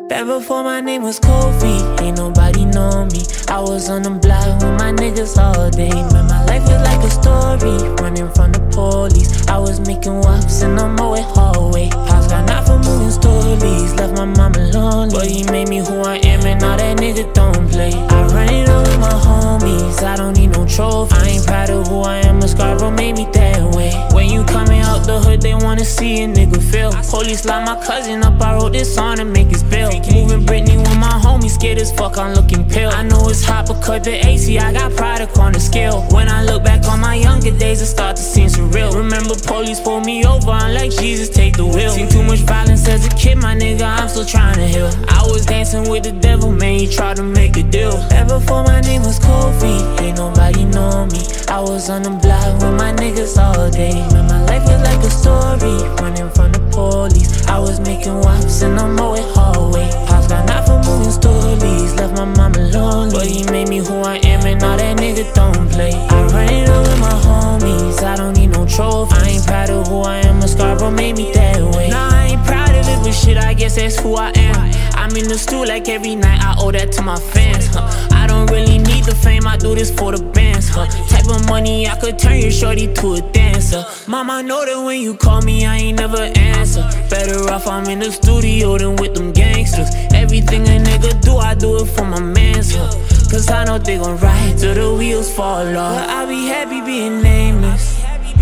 Back before my name was Kofi, ain't nobody know me. I was on the block with my niggas all day. Man, my life was like a story, running from the police. I was making waps in the Moet hallway. Pops got knocked for moving stories, left my mama lonely. But he made me who I am, and all that nigga don't play. I run it up with my homies, I don't need no trophy. I ain't proud of who I am, a Scarborough made me that way. When you coming out the hood, they wanna see a nigga fail. Police lock my cousin up, I wrote this song to make his bail. Moving Britney with my homies, scared as fuck, I'm looking pale. I know it's hot, but cut the AC, I got product on the scale. When I look back on my younger days, it start to seem surreal. Remember police pulled me over, I'm like Jesus, take the wheel. Seen too much violence as a kid, my nigga, I'm still trying to heal. I was dancing with the devil, man, he tried to make a deal. Back before my name was Kofi, ain't nobody know me. I was on the block with my niggas all day. Man, my life was like a story, running from the police. I was making waps in the Moet hallway. Pops got knocked for moving stories, left my mama lonely. But he made me who I am, and all that nigga don't play. I run it up with my homies, I don't need no trophy. I ain't proud of who I am, a Scarborough made me that way. Nah, I ain't proud of it, but shit, I guess that's who I am. I'm in the stool like every night, I owe that to my fans. I don't really need the fame, I do this for the bands. Type of money, I could turn your shorty to a dancer. Mama know that when you call me, I ain't never answer. Better off I'm in the studio than with them gangsters. Everything a nigga do, I do it for my mans. Cause I know they gon' ride till the wheels fall off. But I be happy being nameless.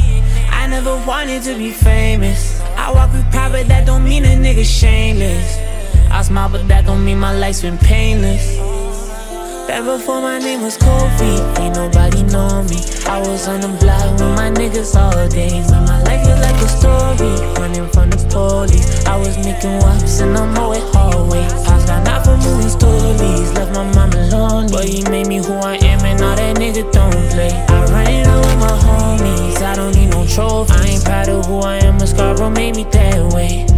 I never wanted to be famous. I walk with pride, but that don't mean a nigga shameless. I smile, but that don't mean my life's been painless. Back before my name was Kofi, ain't nobody know me. I was on the block with my niggas all day. Man, my life was like a story, running from the police. I was making waps in the Moet hallway. Pops got knocked for moving stories, left my mama lonely. But he made me who I am, and all that nigga don't play. I run it up with my homies, I don't need no trophy. I ain't proud of who I am, a Scarborough made me that way.